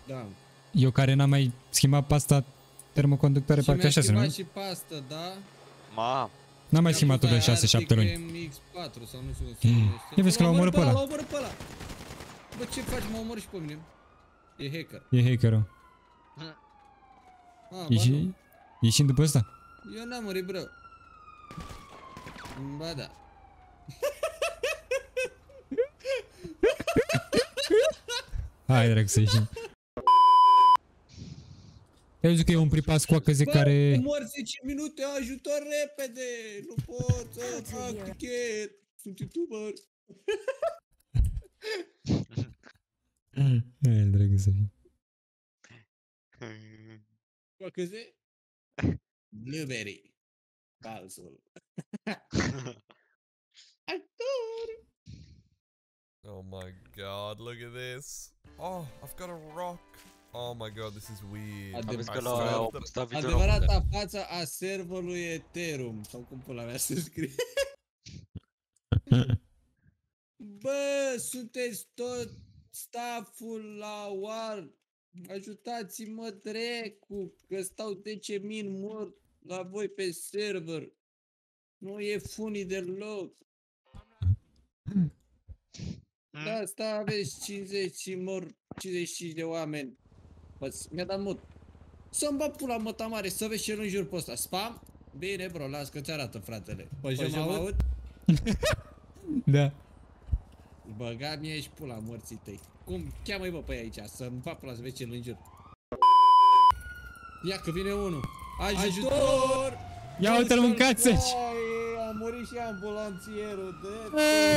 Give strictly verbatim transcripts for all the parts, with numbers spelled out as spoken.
Da. Eu care n-am mai schimbat pasta termoconductoare, parcă așa, nu? Și pastă, da? Ma. N-am mai schimbat-o de șase șapte luni. M X patru sau nu știu cum se numește. Ia vezi că l-a omorât pe ăla. L-a omorât pe ăla. Bă, ce faci? M-a omorât și pe mine. E hacker. E hackerul. Ah, Ieși, ieșind după ăsta? Eu n-am murit, bro. Ba da. Hai, drag, să ieșim. Eu zic că e un pripas cu acăze care... Bă, mor zece minute, ajutor repede! Nu pot să fac tichet! Sunt youtuber! Hai, drag, să fii. Cu acăze? Blueberry. Falsul. Actor! Oh my god, look at this. Oh, I've got a rock. Oh my god, this is weird. Adevărat, adevărata fața a serverului Ethereum. Sau cum pula mea se scrie. Bă, sunteți tot stafful la War. Ajutați-mă, drecu, că stau zece mii mort la voi pe server. Nu e funny deloc. Da, asta aveți cincizeci și mor cincizeci și cinci de oameni. Mi-a dat mut. Să-mi bag pula măta mare, să vezi ce-l înjur pe ăsta. Spam? Bine, bro, las că ți-arată, fratele. Păi mă aud? Da. Băga mie și pula morții tăi. Cum? Cheamă-i bă pe aici, să-mi bag pula să vezi ce-l înjur. Ia că vine unul. Ajutor! Ia uite-l mâncați-și! A murit și ambulanțierul de...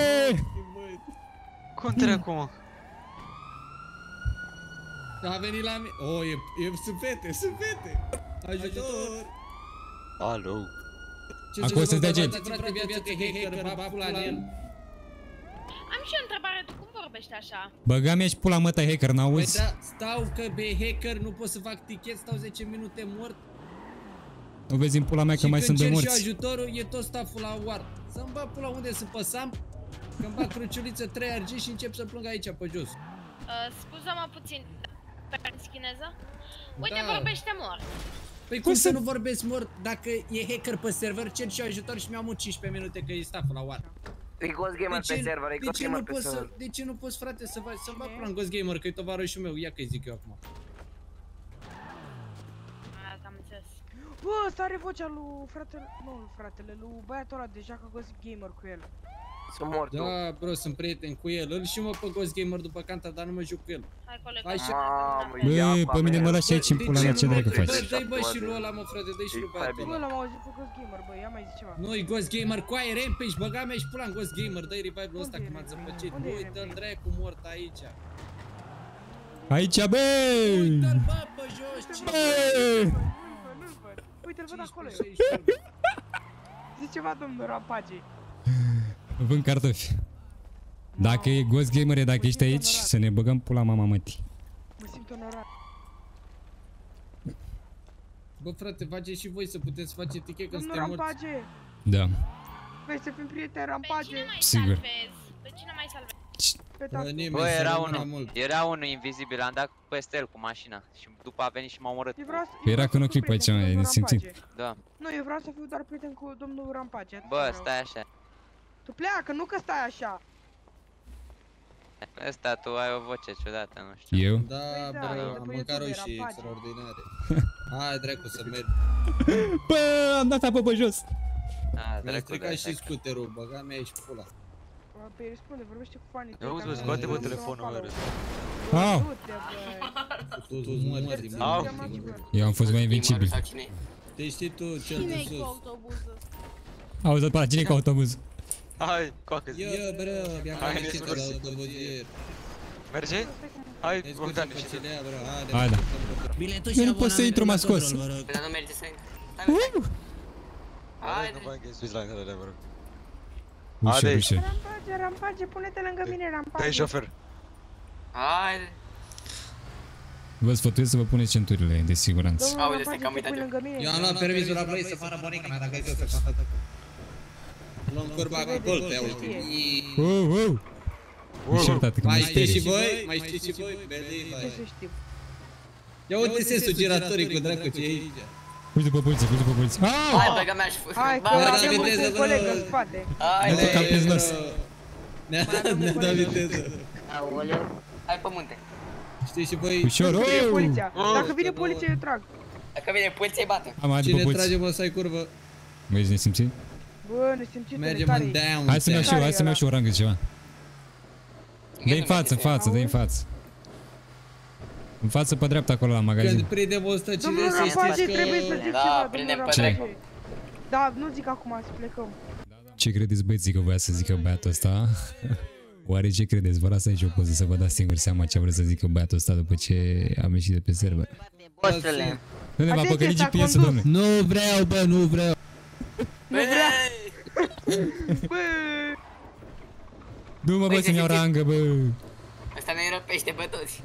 Cum trecu, mă? A venit la mine. Oh, e, e, sunt fete, sunt fete. Ajutor! Alo. Acum să-ți dea gen. Am și o întrebare, tu cum vorbești așa? Băga mea și pula măta, hacker, n-auzi? Păi da, stau că be hacker, nu pot să fac tichet, stau zece minute mort. Nu vezi în pula mea că mai sunt de morți. Și ajutorul, e tot stafful la War. Să-mi bag pula unde să păsam, că-mi bag cruciuliță trei argint și încep să plâng aici pe jos. Uh, Scuză-mă puțin, pe chineză? Uite, vorbește mort. Păi cum să nu vorbesc mort dacă e hacker pe server, cer și ajutor și mi-am mult cincisprezece minute că e stafful la War. E Ghost Gamer pe server, e Ghost Gamer pe server. De ce nu poți, frate, să faci, să-mi bag pula în Ghost Gamer, că e tovarășul meu, ia că-i zic eu acum. Am înțeles. Bă, ăsta are vocea lui fratele, nu lui fratele, lui băiatul ăla deja că Ghost Gamer cu el. Sunt mort. Da, bro, sunt prieten cu el. Îl și mă pe Ghost Gamer după canta, dar nu mă joc cu el. Hai, colegă. Bă, pe mine mă lași aici în pula mea, ce dracu faci? Bă, dă-i bă și lui ăla, mă, frate, dă-i și lui băiatul ăla. Bă, l-am auzit pe Ghost Gamer, bă, ia mai zi ceva. Nu-i Ghost Gamer, cu aia Rampage, băga mea și pula în Ghost Gamer, dă-i revive-ul ăsta că m-a zăpăcit. Uite-l dracu mort aici. Aici, bă! Uite-l, bă, pe jos, bă! Nu-l văd, uite-l văd acolo. Zici ceva, domnul Rampage. Vând cartofi. Dacă e Ghost Gamer, dacă ești aici, să ne băgăm pula mama mătii. Mă simt onorat. Bă, frate, faceți și voi să puteți face tichet când suntem morți. Rampage! Da. Vrei să fim prieteni, Rampage? Sigur. Pe cine mai salvezi? Bă, era unul, era unul invizibil, am dat peste el cu mașina și după a venit și m-a omorât. Era cu un clip aici, e nesimțit. Da. Nu, eu vreau să fiu doar prieten cu domnul Rampage. Bă, stai așa. Tu pleacă, nu că stai așa. Ăsta, tu ai o voce ciudată, nu știu. Eu? Da, bă, am mâncat roșii extraordinare. Hai, dracu, să merg. Bă, am dat apă pe jos. Mi-a stricat și scuterul, băga mea și pula. Păi răspunde, vorbește cu fanii. Auzi, bă, scoate-mă telefonul ăla. Au! Au! Eu am fost mai invincibil. Te știi tu cel de sus. Auzi, pe la cine cu autobuzul? Hai, coacă zi. Yo, bro, mi-am găsit la autobuzier. Merge? Hai, Bogdan. Hai, da. Eu nu pot să intru, m-a scos. Dar nu merge să intru. Hai, nu mai găsiți la care, vă rog. Ușor, ușor. Rampage, Rampage, pune-te lângă mine, Rampage. Dă-i șofer. Haide. Vă sfătuiesc să vă puneți centurile de siguranță. Aude, stai că am uitat eu. Eu am luat permisul la voi să fară bonica mea, dacă e să fac atât. Luăm curba cu colte, uite. Wow, wow. Ușor, tată, că mă Mai sperie. știți și voi? Mai știți și voi? Believe. Ce să știu? Ia uite sensul giratorii cu dracu ce e aici. Fugi după poliție, fugi după poliție. Au! Hai, băga mea și fă. Hai, că Ba, avem da, un viteză, coleg bă. în spate. Hai, Hai, ca pe nos. Ne-a dat, ne-a dat viteză. Aoleu. Hai pe munte. Știi și voi, Ușor, Dacă vine oh! poliția, dacă vine poliția, eu trag. Dacă vine poliția, îi bate. Am mai după cine poliție. trage mă să ai curvă? Băi, ești nesimțit? Bă, ne simțim Mergem tare. în down. Hai să-mi iau și eu, hai să-mi iau și eu rangă ceva. Dă-i în nu față, în merge, față, dă-i în față. În față pe dreapta acolo la magazin. Când prindem o sută Domnul cincizeci să Rampagie, știți trebuie să că... zic Da, ceva, prindem domnul pe Rampagie. dracu. Da, nu zic acum, să plecăm. Ce credeți băieții că voia să zică băiatul ăsta? Oare ce credeți? Vă las aici o poză să vă dați singur seama ce vrea să zică băiatul ăsta după ce am ieșit de pe server. Bossule. Nu ne va Atenție, păcăli s-a G P S-ul, condus. domnule. Nu vreau, bă, nu vreau. Nu vrea. Bă, Du-mă, bă, Băi, să-mi iau efectiv. rangă, bă. Asta ne răpește pe toți.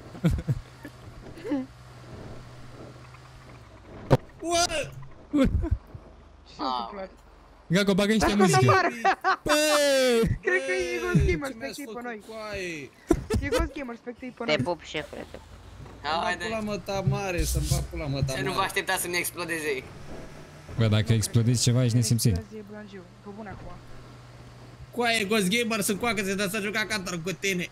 What? ce s-a întâmplat? Gago, bagă niște Dați cu muzică. afară. Bă! Cred că e Ghost Gamers pe Ce pe mi-ați noi. făcut, coaie? E Ghost Gamers pe pe Te noi. pup, șefule, te pup. Să-mi Haide. bag pula măta mare, să-mi bag pula măta Să nu vă mare. așteptați să-mi explodeze. Bă, dacă explodezi ceva, ești nesimțit. E Blangiu, pe bune acum. Coaie, Ghost Gamer, sunt coacă, se dă să juca cantor cu tine.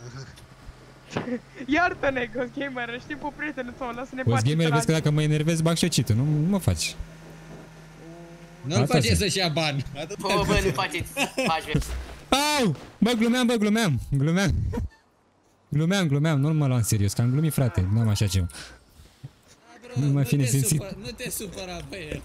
Iartă-ne, Ghost Gamer, știi pe prietenul tău, lasă-ne Poți gamer, vezi că dacă mă enervezi, bag și eu cheat-ul, nu, nu mă faci. Nu-l Asta face sunt. să-și ia bani. Atât Bă, bă, nu faceți. Faci. Au! Bă, glumeam, bă, glumeam, glumeam. Glumeam, glumeam, nu mă luam serios, că am glumit, frate, nu am așa ceva. bro, Nu mai fi te nesimțit. supăra- Nu te supăra pe el.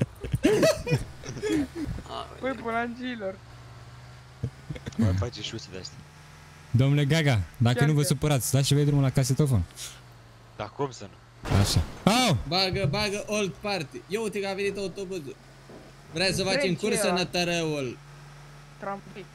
Păi, bulangilor. Mai face șuse de astea. Domnule Gaga, dacă Ce nu vă astea? supărați, dați și voi drumul la casetofon. Dar cum să nu? Așa. Au! Bagă, bagă old party. Ia uite că a venit autobuzul. Vrea să facem Trece cursă ăla. în tărăul. Trampi.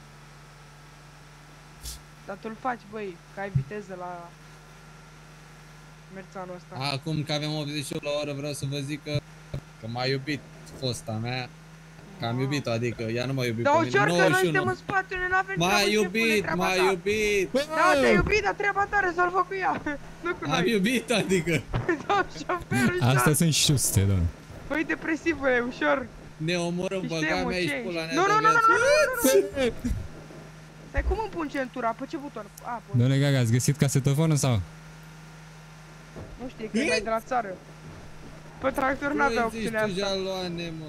Dar tu-l faci, băi, că ai viteză la... Merțanul ăsta. Acum că avem optzeci și opt la oră, vreau să vă zic că, că m-a iubit fosta mea. Că am iubit-o, adică ea nu m-a iubit Dar pe o mine. cearcă, noi nouăzeci și unu. suntem în spate, noi n-avem M-a treabă, șefule, iubit, treaba m-a ta. iubit. Da, te-a iubit, dar treaba ta rezolvă cu ea. Nu cu Am noi. iubit, adică. Da, șoferul, Astea ușor. sunt șuste, domnule. Băi, depresivule, ușor. Ne omorăm, Știi, băga mă, mea ce și ești? pula Nu, nea nu, de nu, nu, viață. nu, nu, nu. Stai, cum îmi pun centura? Pe ce buton? A, pe... Domnule Gaga, ați găsit casetofonul sau? Nu știu, că erai de la țară. Pe tractor n-avea Băi, zici opțiunea tu asta. jaloane, mă.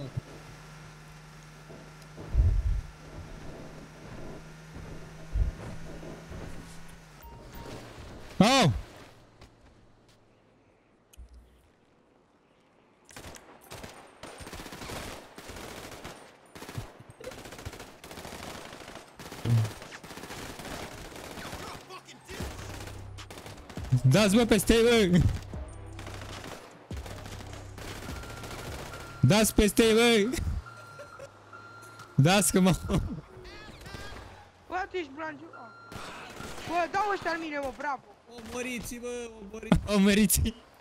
Au! Dați bă peste ei, bă! Dați peste ei, bă! Dați că mă... Bă, tu ești Blangiu? Ah. Bă, dau ăștia al mine, mă, bravo. Omoriți, bă, omoriți. O meriți!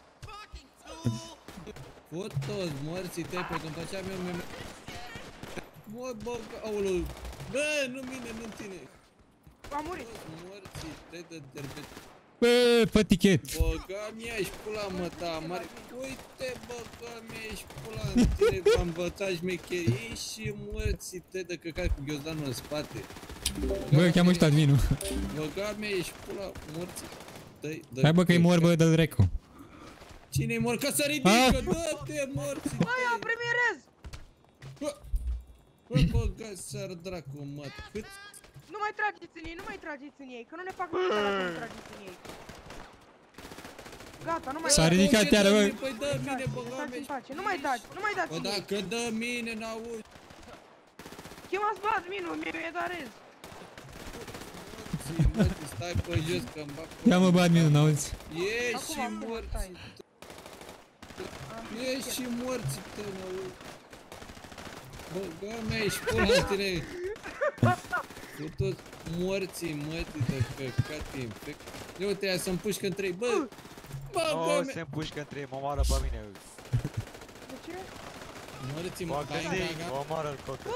Fot toți morții tăi, pe când făceam eu meme. Mă, bă, aoleu. Bă, nu mine, nu tine. A murit. Morții tăi de derbet. Bă, pe tichet! Băga mi-a și pula mă ta mare. Uite, băga mi-a și pula în tine, v-am învățat șmecherii și morții tăi de căcat cu ghiozdanul în spate. Bă, cheamă ăștia adminul. Băga mi-a și pula morții tăi de Hai bă că-i mor, bă, dă dracu. Cine-i mor? Că să ridică, Ah. dă-te morții Bă, ia tăi. premierez. Bă, bă, băga să-ar dracu, mă, cât? Nu mai trageți în ei, nu mai trageți în ei, că nu ne fac nimic dacă nu trageți în ei. Gata, nu mai S-a dați. ridicat Bă, ce iară, dă bă. mine? Păi dă mine, băga Lăsați mea în și... pace, nu mai dați, nu mai dați Bă, în ei. dacă dă mine, n-auzi. Chemați pe adminul, mie e darez. Zi, mă, tu stai pe jos că-mi bag pe... Ia mă, bă, adminul, n-auzi? Ieși Acum, și acum, morți. stai. Ieși și morți, te n-auzi. Băga mea și pula în tine. Cu toți morții, mătii de căcat infect. Eu uite, ia să-mi pușcă în trei, bă! Băga Nu mea! se împușcă între ei, mă omoară pe mine. De ce? Morții, Mă mă, hai, gândi, gaga. mă omoară-l cocă.